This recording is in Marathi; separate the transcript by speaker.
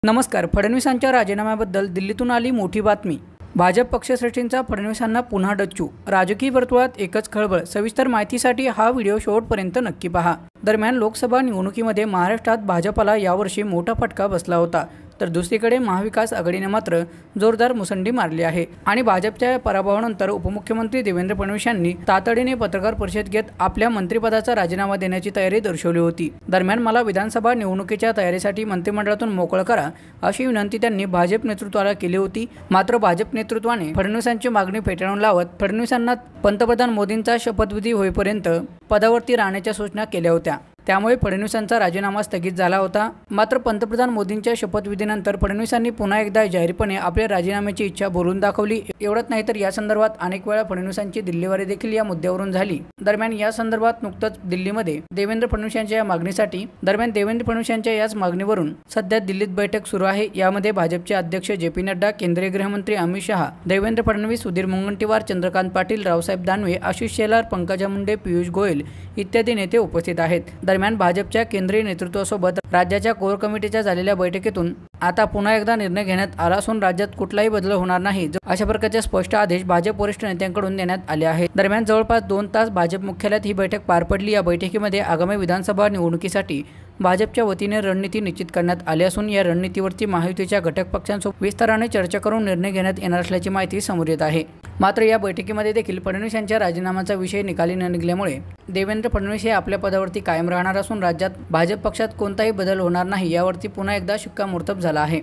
Speaker 1: नमस्कार. फडणवीसांच्या राजीनाम्याबद्दल दिल्लीतून आली मोठी बातमी. भाजप पक्षश्रेष्ठींचा फडणवीसांना पुन्हा डच्चू. राजकीय वर्तुळात एकच खळबळ. सविस्तर माहितीसाठी हा व्हिडिओ शेवटपर्यंत नक्की पहा. दरम्यान लोकसभा निवडणुकीमध्ये महाराष्ट्रात भाजपला यावर्षी मोठा फटका बसला होता, तर दुसरीकडे महाविकास आघाडीने मात्र जोरदार मुसंडी मारली आहे आणि भाजपच्या पराभवानंतर उपमुख्यमंत्री देवेंद्र फडणवीस यांनी तातडीने पत्रकार परिषद घेत आपल्या मंत्रिपदाचा राजीनामा देण्याची तयारी दर्शवली होती. दरम्यान मला विधानसभा निवडणुकीच्या तयारीसाठी मंत्रिमंडळातून मोकळं करा अशी विनंती त्यांनी भाजप नेतृत्वाला केली होती. मात्र भाजप नेतृत्वाने फडणवीसांची मागणी फेटाळून लावत फडणवीसांना पंतप्रधान मोदींचा शपथविधी होईपर्यंत पदावरती राहण्याच्या सूचना केल्या होत्या. त्यामुळे फडणवीसांचा राजीनामा स्थगित झाला होता. मात्र पंतप्रधान मोदींच्या शपथविधीनंतर फडणवीसांनी पुन्हा एकदा जाहीरपणे आपल्या राजीनाम्याची इच्छा बोलून दाखवली. एवढंच नाही तर या संदर्भात अनेक वेळा फडणवीसांची दिल्लीवारी देखील या मुद्द्यावरून झाली. दरम्यान या संदर्भात नुकतंच दिल्लीमध्ये देवेंद्र फडणवीस यांच्या या मागणीसाठी देवेंद्र फडणवीस यांच्या याच मागणीवरून सध्या दिल्लीत बैठक सुरू आहे. यामध्ये भाजपचे अध्यक्ष जे.पी. नड्डा, केंद्रीय गृहमंत्री अमित शहा, देवेंद्र फडणवीस, सुधीर मुनगंटीवार, चंद्रकांत पाटील, रावसाहेब दानवे, आशिष शेलार, पंकजा मुंडे, पियुष गोयल इत्यादी नेते उपस्थित आहेत. दरम्यान भाजपच्या केंद्रीय नेतृत्वासोबत राज्याच्या कोर कमिटीच्या झालेल्या बैठकीतून आता पुन्हा एकदा निर्णय घेण्यात आला असून राज्यात कुठलाही बदल होणार नाही अशा प्रकारचे स्पष्ट आदेश भाजप वरिष्ठ नेत्यांकडून देण्यात आले आहेत. दरम्यान जवळपास 2 तास भाजप मुख्यालयात ही बैठक पार पडली. या बैठकीमध्ये आगामी विधानसभा निवडणुकीसाठी भाजपच्या वतीने रणनीती निश्चित करण्यात आली असून या रणनीतीवरती महायुतीच्या घटक पक्षांसोबत विस्ताराने चर्चा करून निर्णय घेण्यात येणार असल्याची माहिती समोर येत आहे. मात्र या बैठकीमध्ये देखील फडणवीस यांच्या राजीनाम्याचा विषय निकाली न निघाल्यामुळे देवेंद्र फडणवीस हे आपल्या पदावरती कायम राहणार असून राज्यात भाजप पक्षात कोणताही बदल होणार नाही यावरती पुन्हा एकदा शिक्कामोर्तब झाला आहे.